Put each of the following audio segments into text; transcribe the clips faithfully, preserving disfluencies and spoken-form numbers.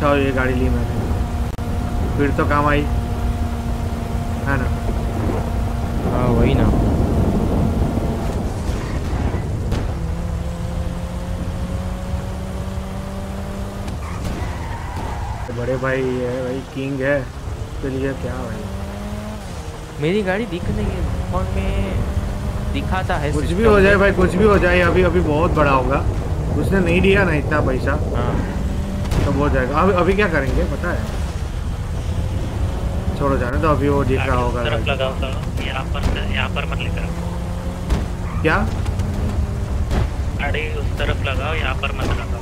अच्छा हो ये गाड़ी ली मैंने, फिर तो काम आई है ना। हाँ वही ना। तो बड़े भाई है भाई, किंग है तो लिए क्या भाई। मेरी गाड़ी दिख नहीं है फोन में, दिखाता है कुछ भी सिस्टम हो जाए में। भाई, कुछ भी हो जाए, अभी अभी बहुत बड़ा होगा, उसने नहीं दिया ना इतना पैसा हाँ तो हो जाएगा। अभी अभी क्या करेंगे पता है, छोड़ो जाने तो, अभी वो दिख रहा गाड़ी उस होगा तरफ गाड़ी। लगाओ तो यहाँ पर से, यहाँ पर मत लेकर क्या गाड़ी उस तरफ लगाओ, यहाँ पर मत लगाओ।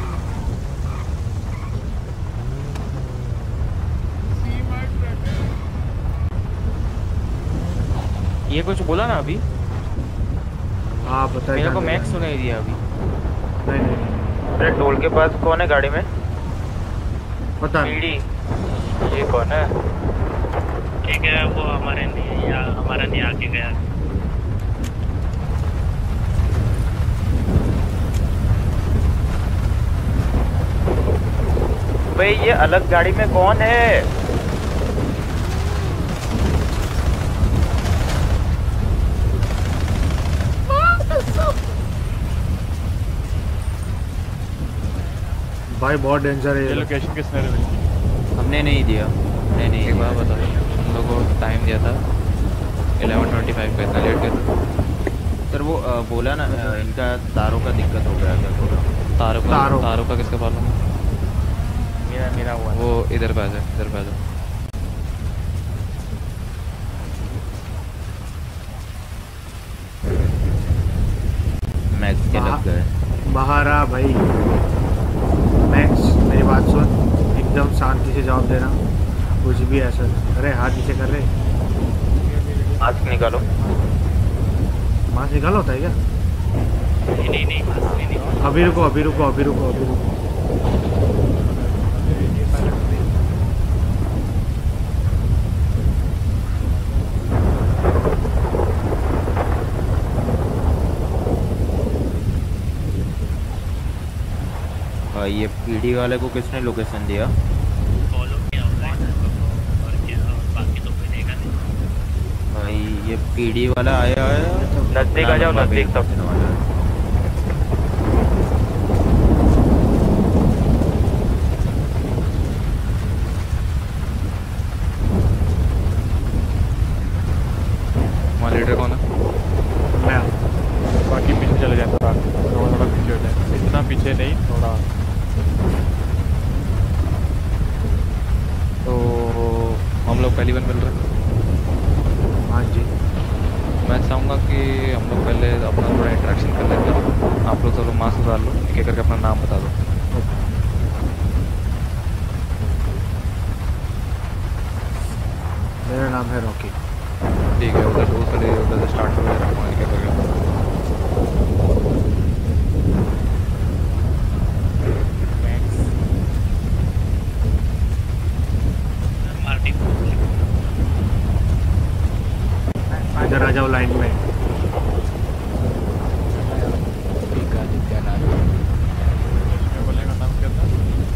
ये कुछ बोला ना अभी, हाँ पता है, मेरे को जाने मैक्स जाने। सुनाई दिया अभी। नहीं नहीं नहीं, अरे टोल के पास कौन है गाड़ी में? पता नहीं। पीडी, ये कौन है? ठीक है, वो हमारे नहीं, या हमारा नहीं आके गया। भाई ये अलग गाड़ी में कौन है? भाई बहुत डेंजर है ये ये लोग। लोकेशन किसने रिवील की? हमने नहीं दिया, हमने नहीं एक बार दिया। बता, हम लोगों को टाइम दिया था इलेवन ट्वेंटी फाइव का, इतना लेट क्यों? सर वो अ, बोला ना अ, इनका तारों का दिक्कत हो गया था थोड़ा। तारों का तारों। तारों का किसका प्रॉब्लम है? मेरा मेरा हुआ वो इधर पे आ जाए, इधर पे आ जाए। मैक्स के लग गए। बाहर आ भाई, मैक्स मेरी बात सुन, एकदम शांति से जवाब देना, कुछ भी ऐसा। अरे हाथ नीचे कर रहे, मास्क निकालो। मास्क निकाला होता है क्या? नहीं नहीं नहीं नहीं, नहीं। अभी रुको अभी रुको अभी रुको अभी रुको। अ, ये पीडी वाले को किसने लोकेशन दिया? फॉलो किया होगा और क्या, और बाकी तो कोई देगा नहीं। भाई ये पीडी वाला आया है, नजदीक आ जाओ, नजदीक तब। वहाँ लीडर कौन है? मैं बाकी पीछे चले जाए, थोड़ा थोड़ा थोड़ा पीछे हो जाए, इतना पीछे नहीं, थोड़ा। तो हम लोग पहली बार मिल रहे हैं। हाँ जी। मैं चाहूँगा कि हम लोग पहले अपना थोड़ा इंटरेक्शन कर लेते हैं। आप लोग सब लोग मास्क उतार लो, एक एक करके अपना नाम बता दो। मेरा नाम है रॉकी। ठीक है, उधर उधर से उधर से स्टार्ट करो, एक एक करके। मार्टिन इधर आ जाओ लाइन में। इसमें बोलेगा नाम क्या था?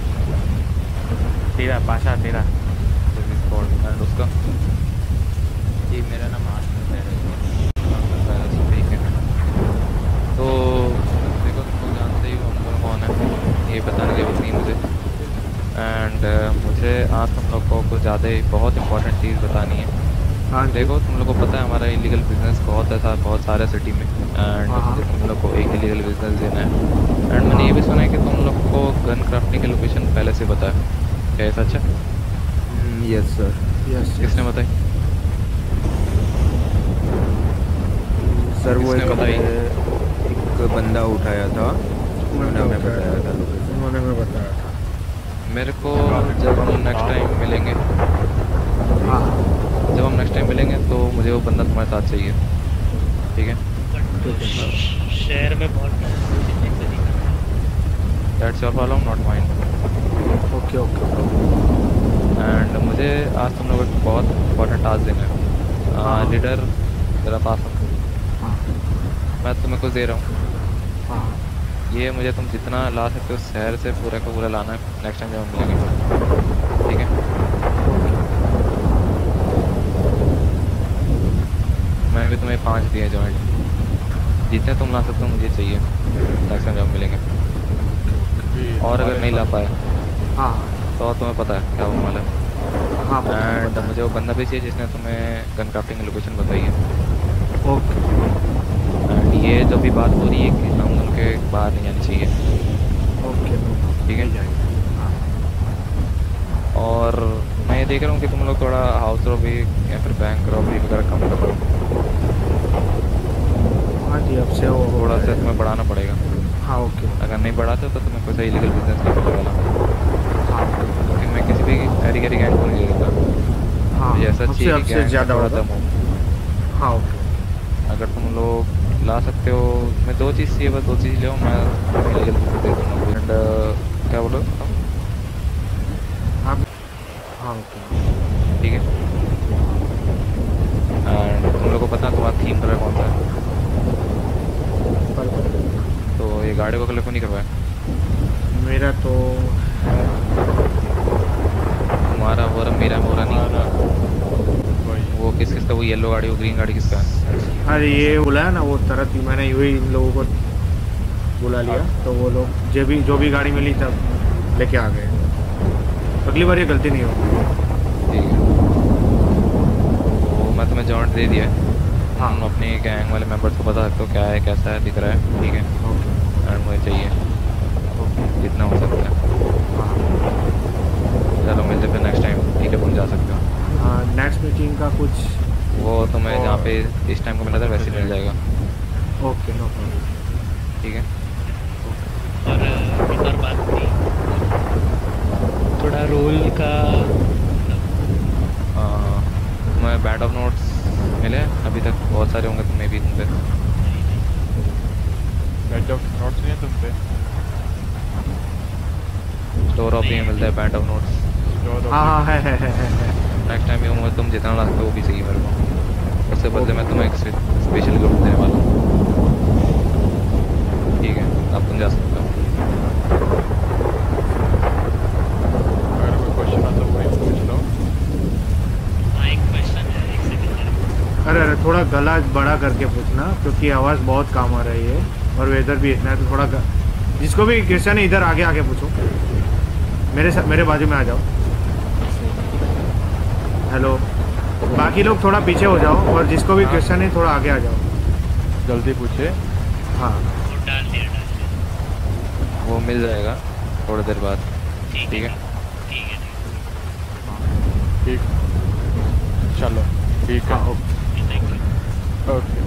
तेरा पाशा, तेरा एंड उसका। जी मेरा नाम आशुतोष है। ठीक है, तो देखो तुम लोग जानते ही हो हम लोग कौन है, ये बताने की जरूरत नहीं मुझे। एंड uh, मुझे आज तुम लोग को कुछ ज़्यादा ही बहुत इंपॉर्टेंट चीज़ बतानी है। हाँ देखो तुम लोग को पता है हमारा इलीगल बिजनेस बहुत है, बहुत सारे सिटी में। एंड हाँ। मुझे तुम लोग को एक इलीगल बिजनेस देना है। एंड मैंने ये भी सुना है कि तुम लोग को गन क्राफ्टिंग की लोकेशन पहले से पता है, क्या ये सच है? Yes sir. यस किसने बताई? सर वो किसने एक, बताई? एक बंदा उठाया था, उन्होंने हमें बताया था लोकेशन। उन्होंने हमें बताया था। मेरे को जब हम नेक्स्ट टाइम मिलेंगे, हाँ जब हम नेक्स्ट टाइम मिलेंगे तो मुझे वो बंदा तुम्हारे साथ चाहिए, ठीक है? शहर में बहुत that's your problem, not mind. Okay okay. And मुझे आज तुम लोग को बहुत इंपॉर्टेंट टास्क देना है। हाँ। लीडर तेरा पास हो, हाँ मैं तुम्हें कुछ दे रहा हूँ। हाँ ये मुझे तुम जितना ला सकते हो शहर से पूरा का पूरा लाना है नेक्स्ट टाइम जब हम मिलेंगे। पाँच दिए जॉइंट, जितने तुम ला सकते हो मुझे चाहिए, मैक्सिमम जॉब मिलेंगे। और अगर नहीं ला पाए हाँ तो तुम्हें पता है क्या होने वाला है। हाँ पता है, एंड पता है। मुझे वो बंदा भी चाहिए जिसने तुम्हें गन क्राफ्टिंग की लोकेशन बताई है। ओके एंड ये जो भी बात हो रही है कि हम उनके बाहर नहीं जानी चाहिए, ओके ठीक है। हाँ और मैं ये देख रहा हूँ कि तुम लोग थोड़ा हाउस रॉबरी या फिर बैंक रॉबरी वगैरह कम करो, हाँ जी, अब से वो थोड़ा सा तुम्हें बढ़ाना पड़ेगा। हाँ ओके अगर नहीं बढ़ाते तो तुम्हें कोई सा इलीगल बिजनेस नहीं मिलने वाला, हाँ क्योंकि मैं किसी भी कैरी कैरी गैंग को नहीं देता। हाँ, मुझे ऐसा अब से चाहिए अब कि से गैंग ज़्यादा थोड़ा होगा। दम हो। हाँ ओके अगर तुम लोग ला सकते हो, मैं दो चीज़ चाहिए, बस दो चीज़ लो, मैं इलीगल बिजनेस दे दूँगा। एंड क्या बोलो आप, हाँ ओके ठीक है। एंड तुम लोग को पता है तुम्हारा थीम कलर कौन सा है, तो ये गाड़ी को कलर क्यों नहीं करवाया? मेरा तो है, तुम्हारा वो मेरा मोरा नहीं, वही वो किस किसका, वो येलो गाड़ी, वो ग्रीन गाड़ी किसका है? अरे ये बोला है ना वो तरह थी, मैंने यूँ ही इन लोगों को बुला लिया, तो वो लोग जो भी जो भी गाड़ी मिली तब लेके आ गए। अगली बार ये गलती नहीं होगी। ठीक है, तो मैं तुम्हें जॉइंट दे दिया है। हाँ। हम अपने गैंग वाले मेंबर्स को बता सकते हो क्या है, कैसा है, दिख रहा है, ठीक है। ओके एंड मुझे चाहिए जितना हो सकता है। हाँ चलो मिलते फिर नेक्स्ट टाइम, ठीक है, तुम जा सकते हो। नेक्स्ट मीटिंग का कुछ, वो तुम्हें और- जहाँ पे इस टाइम को मिला था वैसे ही मिल जाएगा, ओके नो प्रॉब्लम। ठीक है। और एक और बात थी, थोड़ा रोल का आ, तुम्हें बैंड ऑफ नोट्स मिले अभी तक? बहुत सारे होंगे तुम्हें भी, तुम पे बैड ऑफ नोट्स नहीं है तुम पे? स्टोर ऑफ में मिलता है band of notes. Store of हाँ हाँ है है है है है। नेक्स्ट टाइम ये होगा तुम जितना ला सकते हो वो भी सही मेरे को, उससे बदले मैं तुम्हें एक स्पेशल गिफ्ट देने वाला हूँ, ठीक है। अब तुम जा सकते हो। अगर कोई क्वेश्चन आता है वही पूछ लो। हाँ एक क्वेश्चन है, एक सेकंड। अरे अरे थोड़ा गला बड़ा करके पूछना, क्योंकि आवाज़ बहुत काम आ रही है और वेदर भी इतना है, तो थोड़ा ग... जिसको भी क्वेश्चन है इधर आगे आगे पूछो, मेरे सा, मेरे बाजू में आ जाओ। हेलो, बाकी लोग थोड़ा पीछे हो जाओ, और जिसको भी क्वेश्चन है थोड़ा आगे आ जाओ। जल्दी पूछे। हाँ वो डाल दिया डाल दिया। वो मिल जाएगा थोड़ी देर बाद, ठीक ठीक है है। ठीक है ठीक ठीक, चलो ठीक है। हाँ ओके है, thank you. Okay.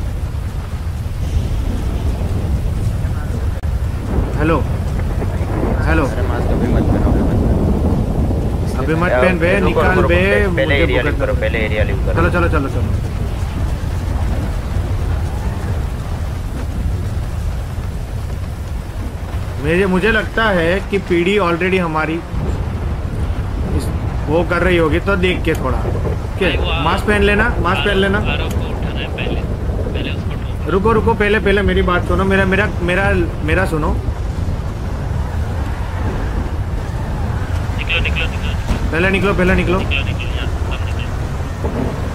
Hello hello, अरे मास्क अभी मत पहनो, अभी मत पहनो। अभी मत पहन बे, रुको, निकाल रुको, बे, रुको, पहले मुझे एरिया लीव भुगतना करो, पहले एरिया लीव करो। चलो चलो चलो चलो। मुझे मुझे लगता है कि पीढ़ी ऑलरेडी हमारी इस, वो कर रही होगी, तो देख के थोड़ा के नहीं, वो मास्क पहन लेना, मास्क पहन लेना। आरोप को उठाना है पहले, पहले उसको ठोको। रुको रुको, पहले पहले मेरी बात सुनो, मेरा मेरा मेरा मेरा सुनो। निकलो निकलो निकलो निकलो पहले निकलो, पहले निकलो। निकलो निकलो यहाँ सब निकलो।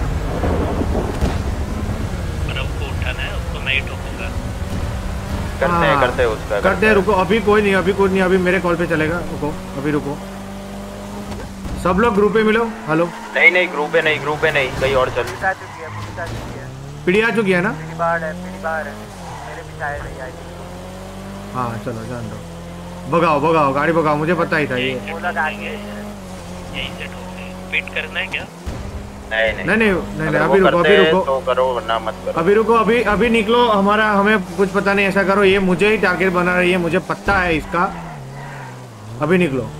आरोप को उठाना है, उसको मैं ही ठोकूंगा। करते हैं हाँ, करते हैं उसका करते हैं। रुको, अभी कोई नहीं, अभी कोई नहीं, अभी मेरे कॉल पे चलेगा। रुको अभी रुको, सब लोग ग्रुप पे मिलो। हेलो, नहीं नहीं, ग्रुप है नहीं, ग्रुप है नहीं, कहीं और चल। पीढ़ी आ चुकी है ना? बाहर है, पीढ़ी बाहर है, मेरे पीछे आए नहीं आई। हाँ चलो जान दो, भगाओ भगाओ, गाड़ी भगाओ, मुझे पता ही था ये। वो लगा के यहीं से ठोक दे। वेट करना है क्या? नहीं नहीं नहीं नहीं नहीं, अगर नहीं वो अभी रुको, करते अभी हैं रुको, तो करो, वरना मत करो। अभी रुको, अभी अभी निकलो। हमारा हमें कुछ पता नहीं, ऐसा करो, ये मुझे ही टारगेट बना रही है, मुझे पता है इसका। अभी निकलो।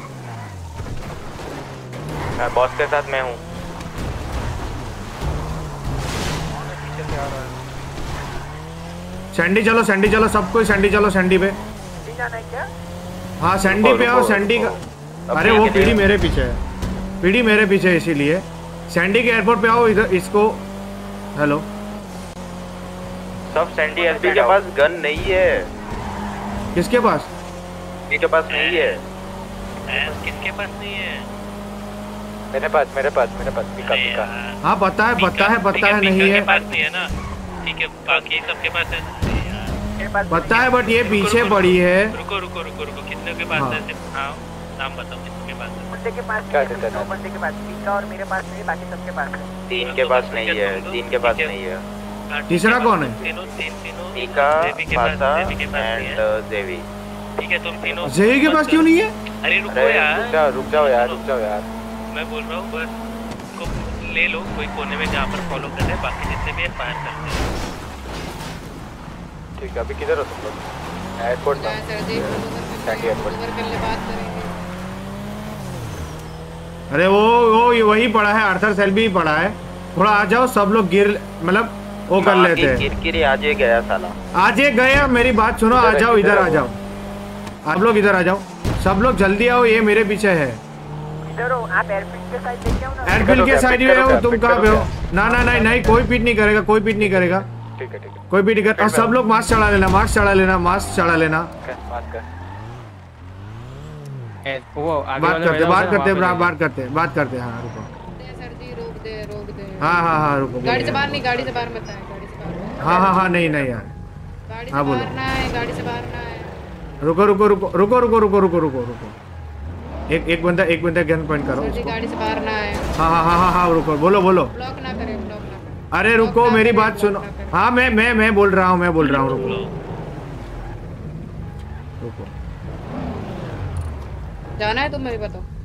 मैं बॉस के साथ मैं हूँ। सैंडी चलो, सैंडी चलो, सब कोई सैंडी चलो, सैंडी पे। जाना है क्या? हाँ सैंडी रुको, पे आओ, रुको, सैंडी का। रुको। अरे अब वो ठीक है, पीढ़ी मेरे पीछे है, पीढ़ी मेरे पीछे है, इसीलिए सैंडी के एयरपोर्ट पे आओ इधर इसको। हेलो, सब सैंडी एसपी के पास गन नहीं है, किसके पास? के पास नहीं है। हैं, किसके पास नहीं है? मेरे पास मेरे पास मेरे पास पिका अरे पिका। यार, हाँ पता है, पता है, पता है, पिका नहीं के है। पास नहीं है ना। ठीक है बाकी सबके पास है ना? मेरे पास पता है बट ये पीछे पड़ी है। रुको रुको रुको रुको कितने के पास हाँ। है सिर्फ हाँ नाम बताओ कितने के पास है? बंदे के पास क्या नहीं है, कहते हैं? दो बंदे के पास तीन का और मेरे पास नहीं, बाकी सबके पास है। तीन के पास नहीं है, तीन के पास नहीं है। हाँ, तीसरा कौन है? तीनों तीन तीनों टीका, देवी के पास पासा देवी के पास नहीं एंड है। देवी। ठीक है तुम तीनों जही के पास क्यों नहीं है? अरे रुको अरे यार रुक जाओ रुक जाओ यार रुक जाओ यार। मैं बोल रहा हूँ बस इसको ले लो कोई कोने में जहाँ पर फॉलो कर रहे हैं बाकी जितने भी है फायर करते हैं। ठीक है अभी किधर हो तुम लोग? एयरपोर्ट जाए सर जी टैंकी एयरपोर्ट। उधर कर ले बात करेंगे। अरे वो वो ये वही पड़ा है, आर्थर सेल्बी ही पड़ा है। थोड़ा आ जाओ सब लोग गिर मतलब वो कर लेते हैं। किरकिरी आज ये गया साला। आज ये गया, मेरी बात सुनो, आ जाओ इधर आ जाओ, आप लोग इधर आ जाओ, सब लोग जल्दी आओ, ये मेरे पीछे है। इधर हो आप, एयरफील्ड के साइड देखे हो ना? एयरफील्ड के साइड में हो, तुम कहाँ पे हो? ना ना नहीं नहीं कोई पीट नहीं करेगा, कोई पीट नहीं करेगा, ठीक है ठीक है कोई पीट नहीं कर। और सब लोग मास्क चढ़ा लेना, मास्क चढ़ा लेना, मास्क चढ़ा लेना। बात कर। वो आगे बात वाले करते मैदान बात से करते वहाँ पे बात करते बात करते हाँ रुको। दे सर जी रोक दे रोक दे। हाँ हाँ हाँ रुको। गाड़ी से बाहर नहीं, गाड़ी से बाहर मत आए, गाड़ी से बाहर। हाँ हाँ हाँ नहीं नहीं यार, गाड़ी हाँ, से बोलो। बाहर ना है, गाड़ी से बाहर ना है। रुको रुको रुको रुको रुको रुको रुको रुको रुको एक एक बंदा एक बंदा गन पॉइंट करो सर जी उसको। गाड़ी से बाहर ना है, हाँ हाँ हाँ हाँ हाँ रुको, बोलो बोलो। ब्लॉक ना करे, ब्लॉक ना करे। अरे रुको मेरी बात सुनो। हाँ मैं मैं मैं बोल रहा हूँ मैं बोल रहा हूँ रुको रुको। जाना है तुम्हें भी बताओ।